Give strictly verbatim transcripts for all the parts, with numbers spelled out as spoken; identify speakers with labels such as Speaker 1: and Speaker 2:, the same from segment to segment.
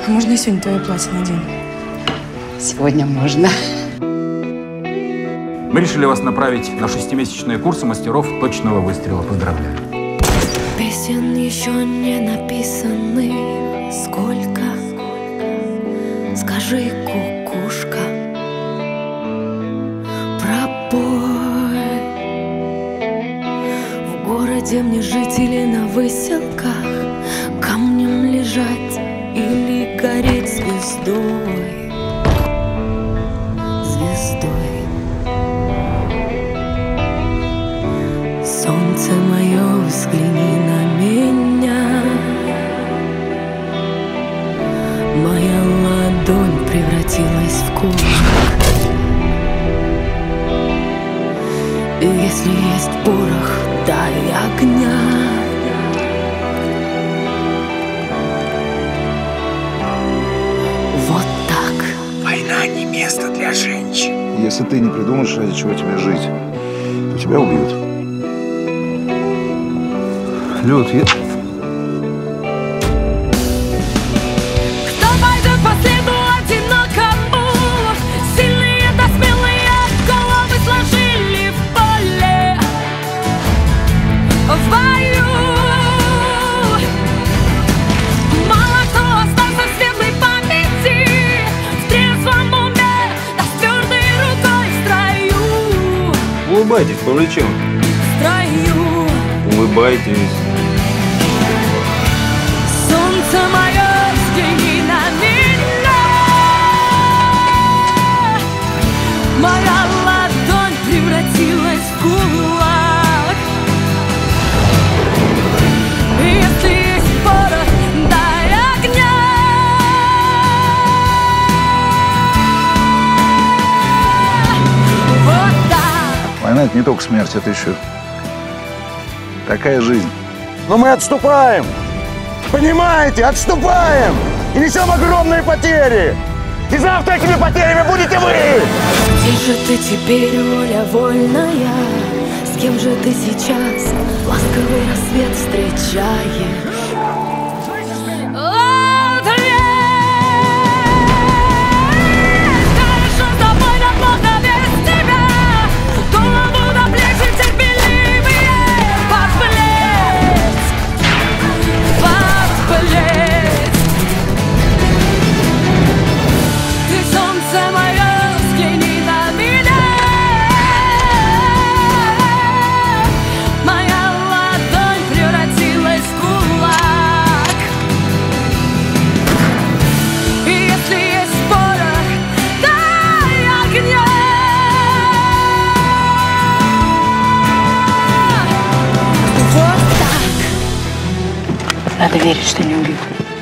Speaker 1: Можно я сегодня твое платье надену?
Speaker 2: Сегодня можно.
Speaker 3: Мы решили вас направить на шестимесячные курсы мастеров точного выстрела. Поздравляю.
Speaker 4: Песен еще не написаны. Сколько? Скажи, кукушка, пропой. В городе мне жить или на выселках, камнем лежать или гореть звездой, звездой. Солнце мое, взгляни на меня. Моя ладонь превратилась в кулак. И если есть порох, дай огня. Вот так.
Speaker 5: Война не место для женщин.
Speaker 6: Если ты не придумаешь, ради чего тебе жить, то тебя убьют. Люд, я...
Speaker 4: Кто пойдет по следу одинокому? Сильные да смелые головы сложили в поле, в бою. Мало кто остался в светлой памяти, в трезвом уме, да с твердой рукой в строю.
Speaker 7: Улыбайтесь, повлечем.
Speaker 4: В строю.
Speaker 7: Улыбайтесь.
Speaker 4: Солнце мое, взгляни на меня. Моя ладонь превратилась в кулак. Если есть порох, дай огня. Вот так.
Speaker 6: Война — это не только смерть, это еще такая жизнь.
Speaker 5: Но мы отступаем! Понимаете, отступаем! И несем огромные потери! И завтра этими потерями будете вы!
Speaker 4: Где же ты теперь, воля вольная? С кем же ты сейчас ласковый рассвет встречаешь?
Speaker 2: Надо верить, что не убью.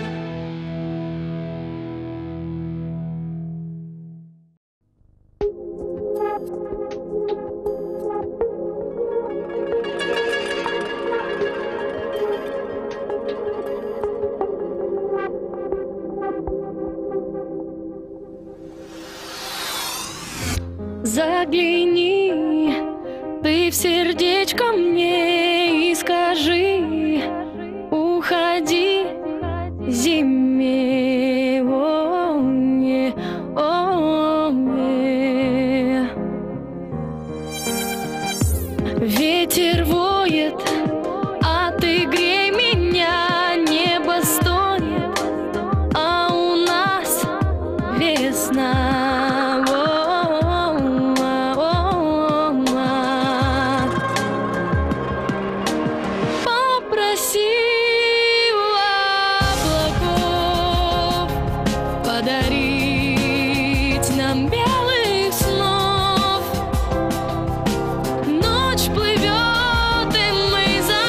Speaker 4: Загляни ты в сердечко мне и скажи: уходи зиме, о, не, о, не. Ветер воет, а ты грей меня, небо стонет, а у нас весна. Подарить нам белых снов. Ночь плывет, и мы за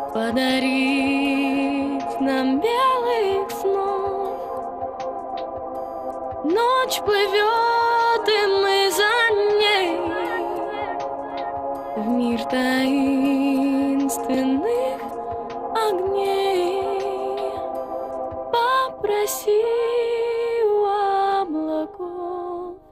Speaker 4: подарить нам белых снов. Ночь плывет, и мы за ней в мир таинственных огней. Попроси у облаков.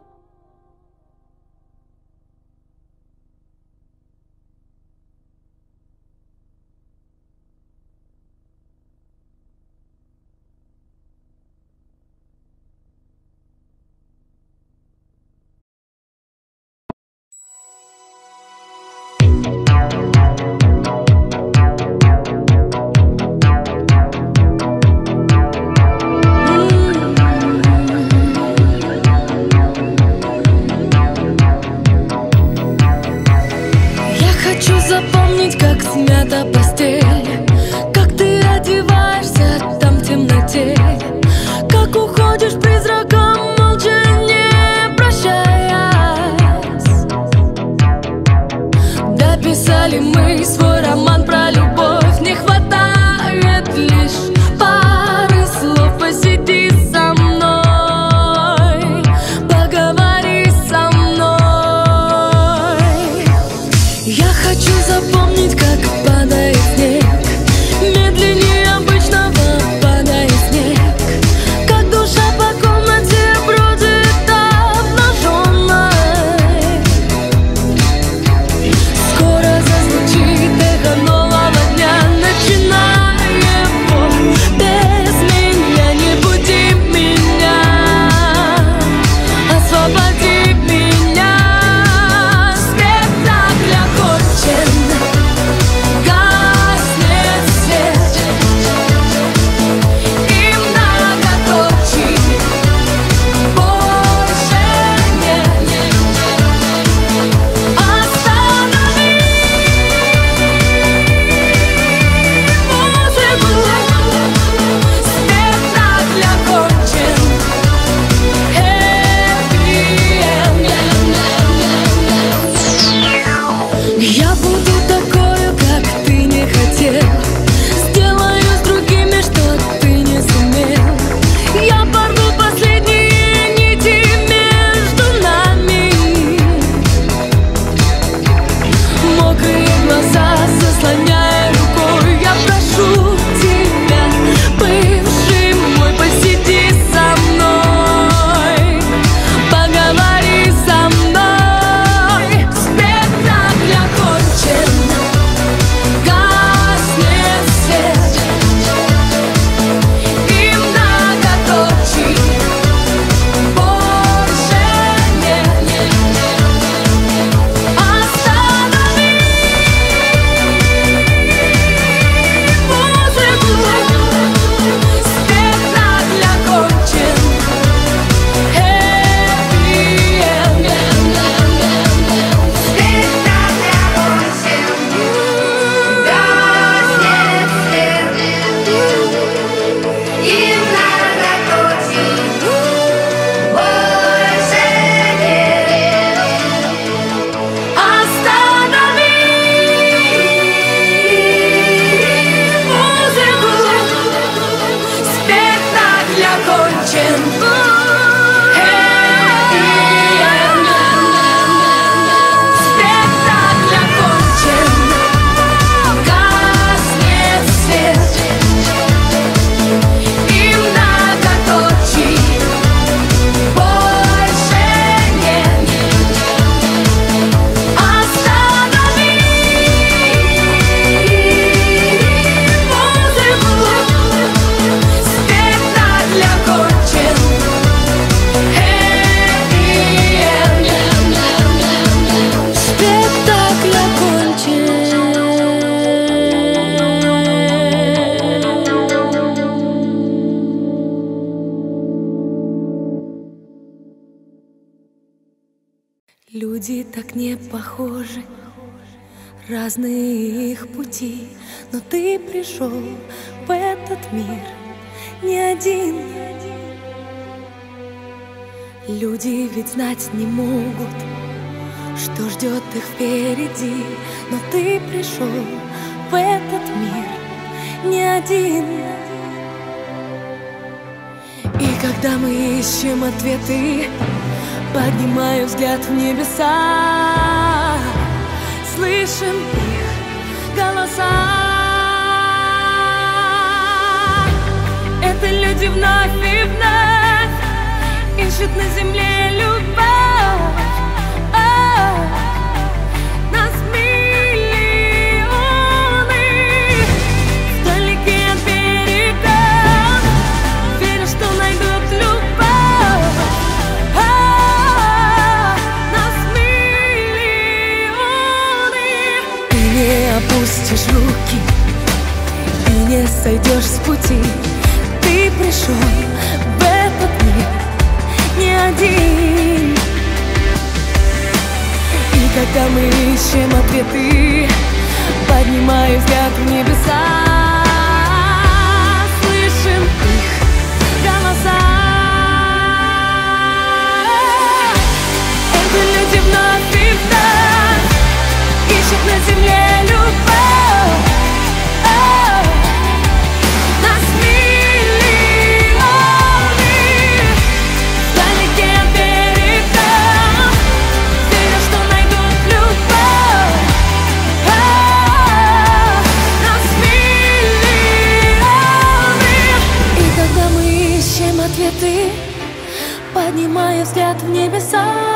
Speaker 4: Запомнить, как смята постель, как ты одеваешься там в темноте, как уходишь призраком, молча не прощаясь. Дописали мы свой роман про любовь, не хватает лишь пары слов. Посиди со мной, поговори со мной. Я хочу запомнить, как падает снег, медленнее обычного падает снег, как душа по комнате бродит обнаженной. Скоро зазвучит эхо нового дня, начиная его без меня. Не буди меня, освободи меня. Спектакль окончен, гаснет свет, и многоточий больше нет. Останови музыку, спектакль окончен. Happy end. Я буду такою, как ты не хотел, сделаю с другими, что ты не сумел. Я порву последние нити между нами. Мокрые глаза заслоняя рукой, я прошу тебя, бывший мой, посиди со мной, поговори со мной. Спектакль окончен, гаснет свет, и многоточий больше нет. Останови музыку, спектакль окончен. Happy end. Спектакль окончен, гаснет свет, и многоточий больше нет. Останови музыку, спектакль окончен. Happy end. Спектакль окончен, гаснет свет, и многоточий больше нет. Останови музыку, спектакль окончен. Happy end. Спектакль окончен. Люди так не похожи, разные их пути, но ты пришел в этот мир не один. Люди ведь знать не могут, что ждет их впереди, но ты пришел в этот мир один. И когда мы ищем ответы, поднимаю взгляд в небеса, слышим их голоса. Это люди вновь и вновь ищут на земле любовь. О, нас миллионы вдалеке от берега, верю, что найдут любовь. О, нас миллионы. Ты не опустишь руки и не сойдешь с пути. Ты пришел в этот мир не один. И когда мы ищем ответы, поднимаю взгляд в небеса, слышим их голоса. Это люди вновь и вновь ищут на земле любовь. О, нас миллионы вдалеке от берега, верю, что найдут любовь. О, нас миллионы. И когда мы ищем ответы, поднимая взгляд в небеса,